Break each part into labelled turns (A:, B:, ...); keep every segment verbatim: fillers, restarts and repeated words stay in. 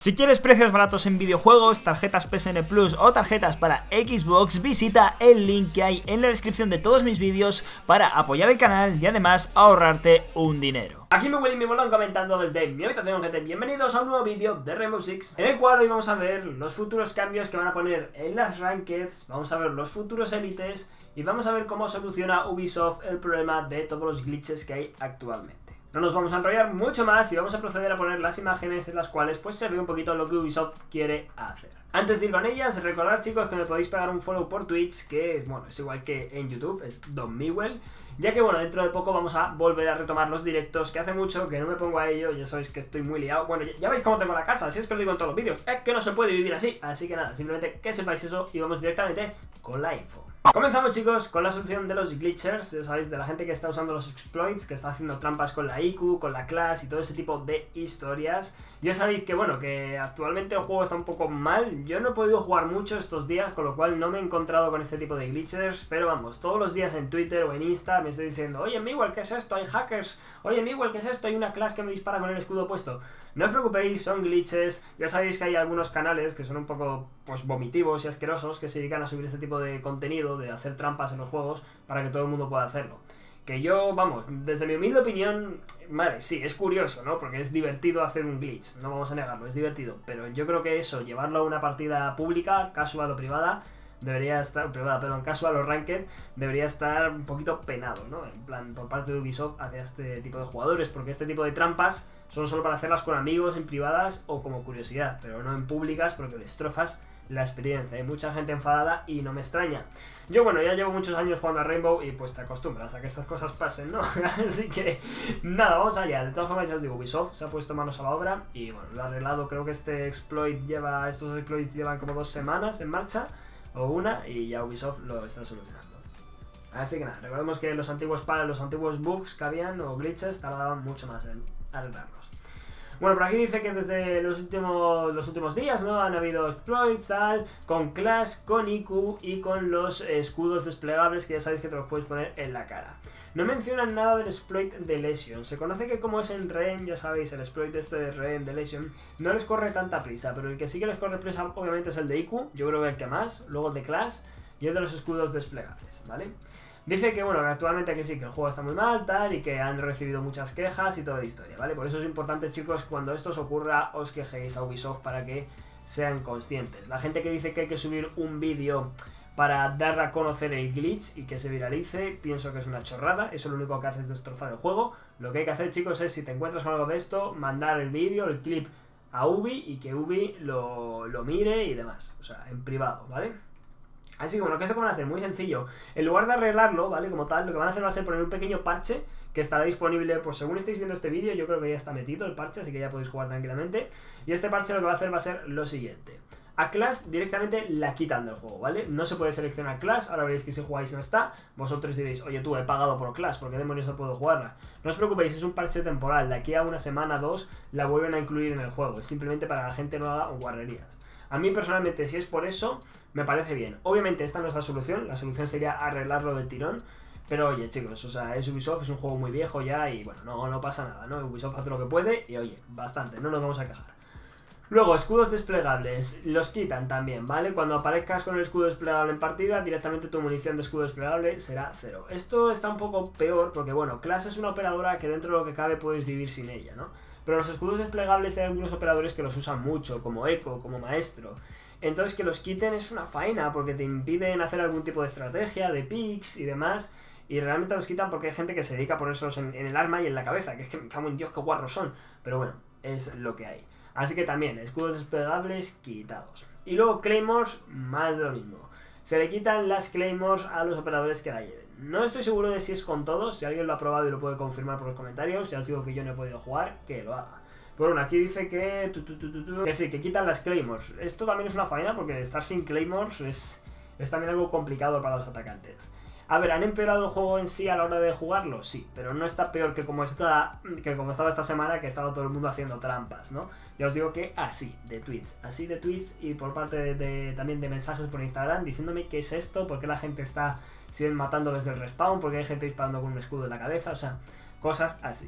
A: Si quieres precios baratos en videojuegos, tarjetas P S N Plus o tarjetas para Xbox, visita el link que hay en la descripción de todos mis vídeos para apoyar el canal y además ahorrarte un dinero. Aquí me huele y me molan comentando desde mi habitación, gente. Bienvenidos a un nuevo vídeo de Rainbow Six, en el cual hoy vamos a ver los futuros cambios que van a poner en las Rankeds, vamos a ver los futuros élites y vamos a ver cómo soluciona Ubisoft el problema de todos los glitches que hay actualmente. No nos vamos a enrollar mucho más y vamos a proceder a poner las imágenes en las cuales pues se ve un poquito lo que Ubisoft quiere hacer. Antes de ir con ellas, recordad, chicos, que me podéis pegar un follow por Twitch, que bueno, es igual que en YouTube, es Don Miguel, ya que bueno, dentro de poco vamos a volver a retomar los directos, que hace mucho que no me pongo a ello, ya sabéis que estoy muy liado. Bueno, ya, ya veis cómo tengo la casa, así es que os digo en todos los vídeos, es que no se puede vivir así, así que nada, simplemente que sepáis eso y vamos directamente con la info. Comenzamos, chicos, con la solución de los glitchers, ya sabéis, de la gente que está usando los exploits, que está haciendo trampas con la I Q, con la class y todo ese tipo de historias. Ya sabéis que bueno, que actualmente el juego está un poco mal, yo no he podido jugar mucho estos días, con lo cual no me he encontrado con este tipo de glitchers, pero vamos, todos los días en Twitter o en Insta me estoy diciendo: oye Miguel, ¿qué es esto? Hay hackers. Oye Miguel, ¿qué es esto? Hay una class que me dispara con el escudo puesto. No os preocupéis, son glitches. Ya sabéis que hay algunos canales que son un poco pues vomitivos y asquerosos, que se dedican a subir este tipo de contenido, de hacer trampas en los juegos para que todo el mundo pueda hacerlo. Que yo, vamos, desde mi humilde opinión, vale, sí, es curioso, ¿no? Porque es divertido hacer un glitch, no vamos a negarlo, es divertido. Pero yo creo que eso, llevarlo a una partida pública, casual o privada, debería estar, privada, perdón, casual o ranked, debería estar un poquito penado, ¿no? En plan, por parte de Ubisoft hacia este tipo de jugadores, porque este tipo de trampas son solo para hacerlas con amigos en privadas o como curiosidad, pero no en públicas, porque destrozas la experiencia. Hay mucha gente enfadada y no me extraña. Yo, bueno, ya llevo muchos años jugando a Rainbow y pues te acostumbras a que estas cosas pasen, ¿no? Así que, nada, vamos allá. De todas formas, ya os digo, Ubisoft se ha puesto manos a la obra y, bueno, lo ha arreglado. Creo que este exploit lleva, estos exploits llevan como dos semanas en marcha, o una, y ya Ubisoft lo está solucionando. Así que nada, recordemos que los antiguos para los antiguos bugs que habían o glitches tardaban mucho más en arreglarlos. Bueno, por aquí dice que desde los últimos, los últimos días, ¿no? Han habido exploits, tal, con Clash, con I Q y con los escudos desplegables, que ya sabéis que te los puedes poner en la cara. No mencionan nada del exploit de Lesion. Se conoce que como es en Rehn, ya sabéis, el exploit este de Rehn, de Lesion, no les corre tanta prisa, pero el que sí que les corre prisa obviamente es el de I Q, yo creo que el que más, luego el de Clash y el de los escudos desplegables, ¿vale? Dice que bueno, que actualmente que sí, que el juego está muy mal, tal, y que han recibido muchas quejas y toda la historia, ¿vale? Por eso es importante, chicos, cuando esto os ocurra, os quejéis a Ubisoft para que sean conscientes. La gente que dice que hay que subir un vídeo para dar a conocer el glitch y que se viralice, pienso que es una chorrada. Eso lo único que hace es destrozar el juego. Lo que hay que hacer, chicos, es, si te encuentras con algo de esto, mandar el vídeo, el clip a Ubi y que Ubi lo, lo mire y demás, o sea, en privado, ¿vale? Así que bueno, ¿qué es lo que van a hacer? Muy sencillo. En lugar de arreglarlo, ¿vale? Como tal, lo que van a hacer va a ser poner un pequeño parche que estará disponible, pues según estéis viendo este vídeo, yo creo que ya está metido el parche, así que ya podéis jugar tranquilamente. Y este parche lo que va a hacer va a ser lo siguiente. A Clash directamente la quitan del juego, ¿vale? No se puede seleccionar Clash, ahora veréis que si jugáis no está. Vosotros diréis, oye tú, he pagado por Clash, ¿por qué demonios no puedo jugarla? No os preocupéis, es un parche temporal, de aquí a una semana, dos, la vuelven a incluir en el juego. Es simplemente para que la gente no haga guarrerías. A mí personalmente, si es por eso, me parece bien. Obviamente esta no es la solución, la solución sería arreglarlo del tirón. Pero oye, chicos, o sea, es Ubisoft, es un juego muy viejo ya y bueno, no, no pasa nada, ¿no? Ubisoft hace lo que puede y oye, bastante, no nos vamos a quejar. Luego, escudos desplegables, los quitan también, ¿vale? Cuando aparezcas con el escudo desplegable en partida, directamente tu munición de escudo desplegable será cero. Esto está un poco peor porque, bueno, Clash es una operadora que dentro de lo que cabe puedes vivir sin ella, ¿no? Pero los escudos desplegables hay algunos operadores que los usan mucho, como Echo, como Maestro. Entonces que los quiten es una faena porque te impiden hacer algún tipo de estrategia, de picks y demás. Y realmente los quitan porque hay gente que se dedica a ponérselos en, en el arma y en la cabeza, que es que me cago en Dios, qué guarros son. Pero bueno, es lo que hay. Así que también, escudos desplegables quitados. Y luego Claymores, más de lo mismo. Se le quitan las Claymores a los operadores que la lleven. No estoy seguro de si es con todos, si alguien lo ha probado y lo puede confirmar por los comentarios. Ya os digo que yo no he podido jugar, que lo haga. Pero bueno, aquí dice que... Tu, tu, tu, tu, tu, que sí, que quitan las Claymores. Esto también es una faena porque estar sin Claymores es, es también algo complicado para los atacantes. A ver, ¿han empeorado el juego en sí a la hora de jugarlo? Sí, pero no está peor que como, está, que como estaba esta semana, que estaba todo el mundo haciendo trampas, ¿no? Ya os digo que así, de tweets, así de tweets y por parte de, de, también de mensajes por Instagram diciéndome qué es esto, por qué la gente está siguen matando desde el respawn, porque hay gente disparando con un escudo en la cabeza, o sea, cosas así.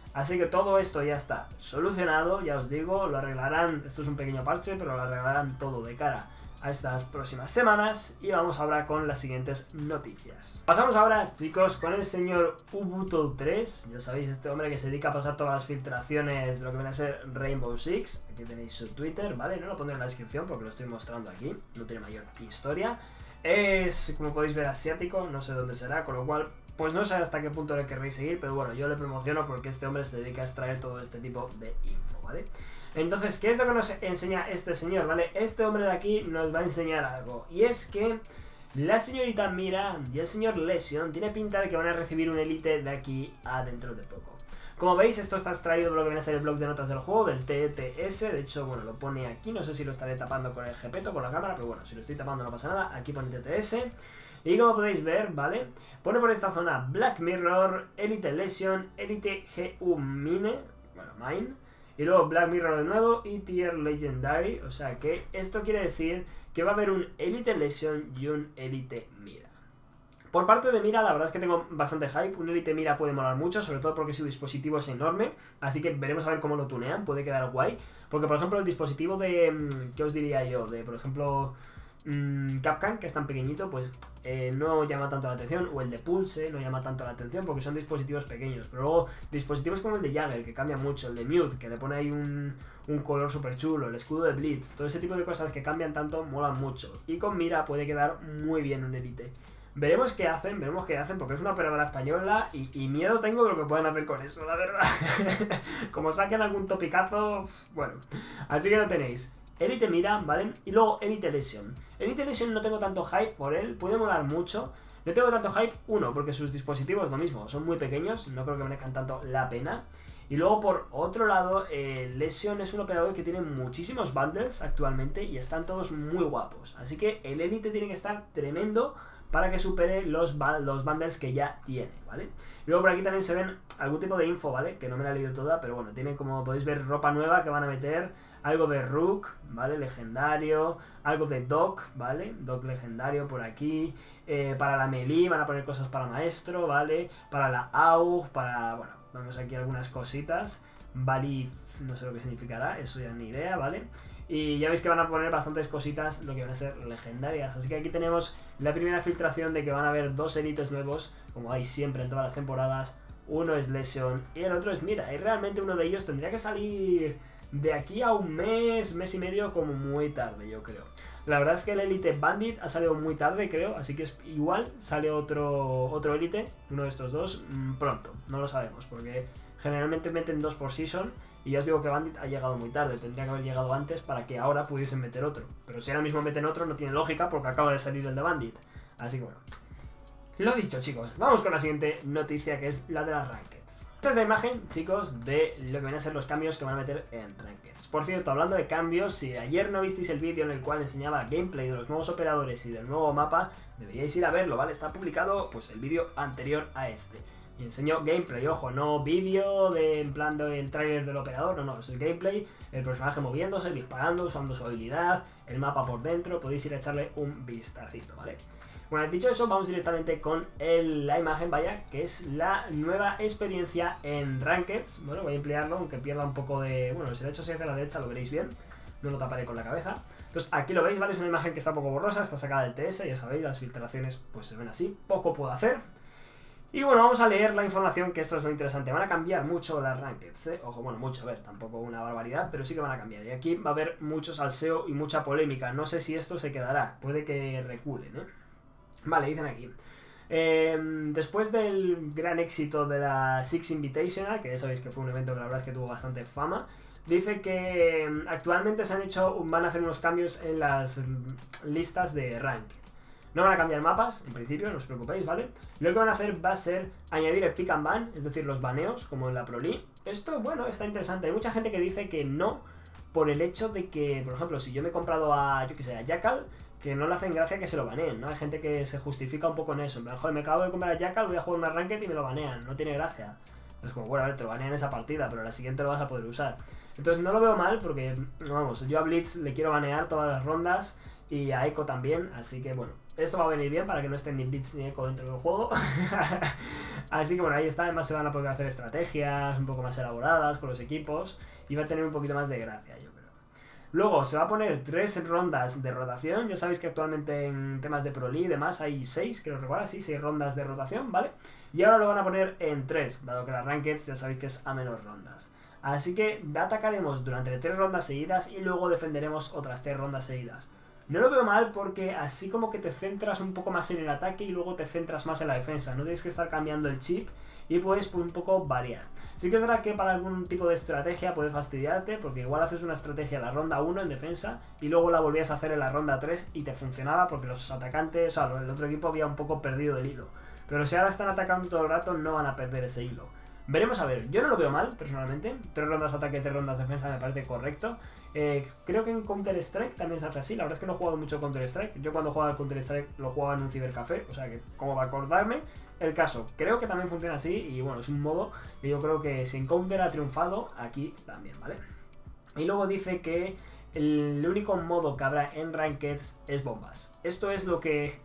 A: Así que todo esto ya está solucionado, ya os digo, lo arreglarán, esto es un pequeño parche, pero lo arreglarán todo de cara a estas próximas semanas y vamos ahora con las siguientes noticias. Pasamos ahora, chicos, con el señor Ubuntu tres, ya sabéis, este hombre que se dedica a pasar todas las filtraciones de lo que viene a ser Rainbow Six. Aquí tenéis su Twitter, ¿vale? No lo pondré en la descripción porque lo estoy mostrando aquí, no tiene mayor historia. Es, como podéis ver, asiático, no sé dónde será, con lo cual, pues no sé hasta qué punto le querréis seguir, pero bueno, yo le promociono porque este hombre se dedica a extraer todo este tipo de info, ¿vale? Entonces, ¿qué es lo que nos enseña este señor, ¿vale? Este hombre de aquí nos va a enseñar algo, y es que la señorita Mira y el señor Lesion tiene pinta de que van a recibir un Elite de aquí a dentro de poco. Como veis, esto está extraído de lo que viene a ser el blog de notas del juego, del T T S, de hecho, bueno, lo pone aquí, no sé si lo estaré tapando con el Gepetto, con la cámara, pero bueno, si lo estoy tapando no pasa nada, aquí pone T T S. Y como podéis ver, ¿vale? Pone por esta zona Black Mirror, Elite Lesion, Elite G U Mine, bueno, Mine, y luego Black Mirror de nuevo y Tier Legendary, o sea que esto quiere decir que va a haber un Elite Lesion y un Elite Mira. Por parte de Mira, la verdad es que tengo bastante hype. Un Elite Mira puede molar mucho, sobre todo porque su dispositivo es enorme, así que veremos a ver cómo lo tunean, puede quedar guay. Porque, por ejemplo, el dispositivo de... ¿qué os diría yo? De, por ejemplo, mmm, Capcom, que es tan pequeñito, pues eh, no llama tanto la atención. O el de Pulse no llama tanto la atención porque son dispositivos pequeños. Pero luego, dispositivos como el de Jagger, que cambia mucho, el de Mute, que le pone ahí un, un color súper chulo, el escudo de Blitz, todo ese tipo de cosas que cambian tanto, molan mucho. Y con Mira puede quedar muy bien un Elite. Veremos qué hacen, veremos qué hacen, porque es una operadora española y, y miedo tengo de lo que pueden hacer con eso, la verdad. Como saquen algún topicazo, bueno. Así que lo tenéis. Elite Mira, ¿vale? Y luego Elite Lesion. Elite Lesion no tengo tanto hype por él, puede molar mucho. No tengo tanto hype, uno, porque sus dispositivos lo mismo, son muy pequeños, no creo que merezcan tanto la pena. Y luego por otro lado, eh, Lesion es un operador que tiene muchísimos bundles actualmente y están todos muy guapos. Así que el Elite tiene que estar tremendo para que supere los, los bundles que ya tiene, ¿vale? Y luego por aquí también se ven algún tipo de info, ¿vale? Que no me la he leído toda, pero bueno, tiene, como podéis ver, ropa nueva que van a meter, algo de Rook, ¿vale? Legendario, algo de Doc, ¿vale? Doc legendario por aquí, eh, para la Melee van a poner cosas para Maestro, ¿vale? Para la A U G, para, bueno, vamos aquí algunas cositas, Valif, no sé lo que significará, eso ya ni idea, ¿vale? Y ya veis que van a poner bastantes cositas, lo que van a ser legendarias. Así que aquí tenemos la primera filtración de que van a haber dos Elites nuevos, como hay siempre en todas las temporadas. Uno es Lesion y el otro es Mira. Y realmente uno de ellos tendría que salir de aquí a un mes, mes y medio, como muy tarde, yo creo. La verdad es que el Elite Bandit ha salido muy tarde, creo, así que es igual sale otro, otro Elite, uno de estos dos, mmm, pronto. No lo sabemos, porque generalmente meten dos por season. Y ya os digo que Bandit ha llegado muy tarde, tendría que haber llegado antes para que ahora pudiesen meter otro. Pero si ahora mismo meten otro no tiene lógica porque acaba de salir el de Bandit. Así que bueno. Lo dicho, chicos, vamos con la siguiente noticia, que es la de las Rankeds. Esta es la imagen, chicos, de lo que van a ser los cambios que van a meter en Rankeds. Por cierto, hablando de cambios, si ayer no visteis el vídeo en el cual enseñaba gameplay de los nuevos operadores y del nuevo mapa, deberíais ir a verlo, ¿vale? Está publicado pues el vídeo anterior a este. Y enseñó gameplay, ojo, no vídeo de en plan del trailer del operador, no, no, es el gameplay, el personaje moviéndose, disparando, usando su habilidad, el mapa por dentro, podéis ir a echarle un vistacito, ¿vale? Bueno, dicho eso, vamos directamente con el, la imagen, vaya, que es la nueva experiencia en Rankeds. Bueno, voy a emplearlo, aunque pierda un poco de... Bueno, si lo he hecho hacia la derecha lo veréis bien, no lo taparé con la cabeza. Entonces, aquí lo veis, ¿vale? Es una imagen que está un poco borrosa, está sacada del T S, ya sabéis, las filtraciones pues se ven así, poco puedo hacer. Y bueno, vamos a leer la información, que esto es lo interesante. Van a cambiar mucho las Rankeds, ¿eh? Ojo, bueno, mucho, a ver, tampoco una barbaridad, pero sí que van a cambiar. Y aquí va a haber mucho salseo y mucha polémica. No sé si esto se quedará, puede que reculen, ¿eh? Vale, dicen aquí. Eh, después del gran éxito de la Six Invitational, que ya sabéis que fue un evento que la verdad es que tuvo bastante fama, dice que actualmente se han hecho, van a hacer unos cambios en las listas de Ranked. No van a cambiar mapas, en principio, no os preocupéis, ¿vale? Lo que van a hacer va a ser añadir el pick and ban, es decir, los baneos, como en la Pro League. Esto, bueno, está interesante. Hay mucha gente que dice que no, por el hecho de que, por ejemplo, si yo me he comprado a, yo que sé, a Jackal, que no le hacen gracia que se lo baneen, ¿no? Hay gente que se justifica un poco en eso. En plan, joder, me acabo de comprar a Jackal, voy a jugar una Ranked y me lo banean, no tiene gracia. Es como, bueno, a ver, te lo banean esa partida, pero la siguiente lo vas a poder usar. Entonces no lo veo mal porque, vamos, yo a Blitz le quiero banear todas las rondas y a Echo también, así que bueno,
B: esto va a venir bien para que no estén ni bits ni eco dentro del juego. Así que bueno, ahí está. Además se van a poder hacer estrategias un poco más elaboradas con los equipos y va a tener un poquito más de gracia, yo creo. Luego se va a poner tres rondas de rotación. Ya sabéis que actualmente en temas de Pro League y demás hay seis, creo recordar, sí, seis rondas de rotación, ¿vale? Y ahora lo van a poner en tres, dado que la Ranked ya sabéis que es a menos rondas. Así que atacaremos durante tres rondas seguidas y luego defenderemos otras tres rondas seguidas. No lo veo mal porque así como que te centras un poco más en el ataque y luego te centras más en la defensa. No tienes que estar cambiando el chip y puedes un poco variar. Sí que es verdad que para algún tipo de estrategia puede fastidiarte, porque igual haces una estrategia en la ronda uno en defensa y luego la volvías a hacer en la ronda tres y te funcionaba porque los atacantes, o sea, el otro equipo había un poco perdido el hilo. Pero si ahora están atacando todo el rato no van a perder ese hilo. Veremos a ver, yo no lo veo mal, personalmente. Tres rondas ataque, tres rondas defensa me parece correcto. Eh, creo que en Counter-Strike también se hace así. La verdad es que no he jugado mucho Counter-Strike. Yo cuando jugaba al Counter-Strike lo jugaba en un cibercafé, o sea que, como va a acordarme el caso. Creo que también funciona así y bueno, es un modo que yo creo que si en Counter ha triunfado, aquí también, ¿vale? Y luego dice que el único modo que habrá en Rankeds es bombas. Esto es lo que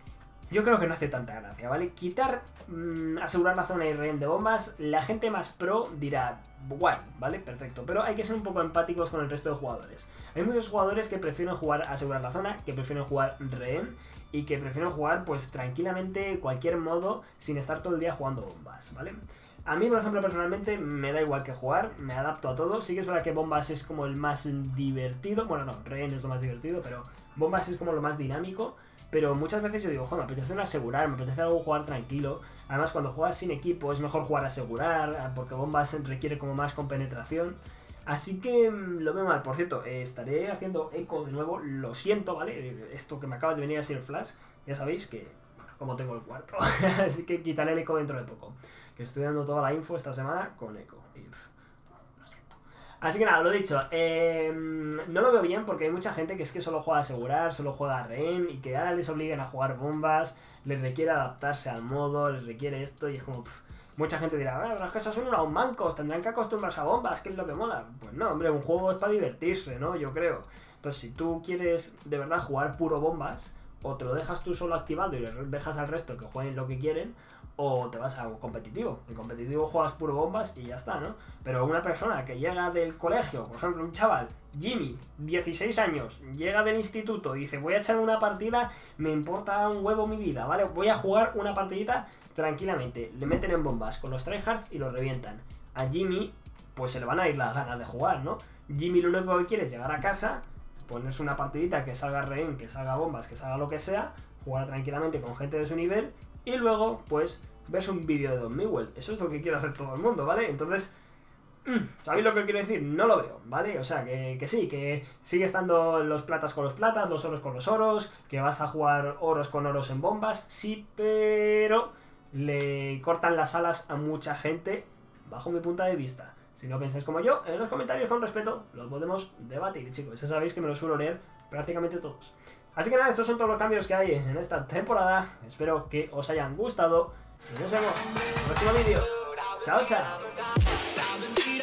B: yo creo que no hace tanta gracia, ¿vale? Quitar, mmm, asegurar la zona y rehén de bombas, la gente más pro dirá, guay, ¿vale? Perfecto, pero hay que ser un poco empáticos con el resto de jugadores. Hay muchos jugadores que prefieren jugar asegurar la zona, que prefieren jugar rehén y que prefieren jugar pues tranquilamente cualquier modo sin estar todo el día jugando bombas, ¿vale? A mí, por ejemplo, personalmente me da igual que jugar, me adapto a todo. Sí que es verdad que bombas es como el más divertido, bueno, no, rehén es lo más divertido, pero bombas es como lo más dinámico. Pero muchas veces yo digo, joder, me apetece un asegurar, me apetece algo jugar tranquilo. Además, cuando juegas sin equipo es mejor jugar a asegurar, porque bombas requiere como más compenetración. Así que mmm, lo veo mal. Por cierto, eh, estaré haciendo eco de nuevo, lo siento, ¿vale? Esto que me acaba de venir así el flash, ya sabéis que, bueno, como tengo el cuarto. Así que quitaré el eco dentro de poco. Que estoy dando toda la info esta semana con eco. Y, pff, lo siento. Así que nada, lo dicho, eh, no lo veo bien porque hay mucha gente que es que solo juega a asegurar, solo juega a rehén y que ahora les obliguen a jugar bombas, les requiere adaptarse al modo, les requiere esto y es como... Pff, mucha gente dirá, bueno, pero es que esos son unos mancos, tendrán que acostumbrarse a bombas, ¿qué es lo que mola? Pues no, hombre, un juego es para divertirse, ¿no? Yo creo. Entonces, si tú quieres de verdad jugar puro bombas, o te lo dejas tú solo activado y le dejas al resto que jueguen lo que quieren, o te vas a competitivo. En competitivo juegas puro bombas y ya está, ¿no? Pero una persona que llega del colegio, por ejemplo, un chaval, Jimmy, dieciséis años, llega del instituto y dice, voy a echar una partida, me importa un huevo mi vida, ¿vale? Voy a jugar una partidita tranquilamente. Le meten en bombas con los tryhards y lo revientan. A Jimmy, pues se le van a ir las ganas de jugar, ¿no? Jimmy lo único que quiere es llegar a casa, ponerse una partidita que salga rehén, que salga bombas, que salga lo que sea, jugar tranquilamente con gente de su nivel y luego, pues, verse un vídeo de Don Miguel. Eso es lo que quiere hacer todo el mundo, ¿vale? Entonces, ¿sabéis lo que quiero decir? No lo veo, ¿vale? O sea, que, que sí, que sigue estando los platas con los platas, los oros con los oros, que vas a jugar oros con oros en bombas, sí, pero le cortan las alas a mucha gente, bajo mi punto de vista. Si no pensáis como yo, en los comentarios con respeto lo podemos debatir, chicos. Ya sabéis que me lo suelo leer prácticamente todos. Así que nada, estos son todos los cambios que hay en esta temporada. Espero que os hayan gustado y nos vemos en el próximo vídeo. ¡Chao, chao!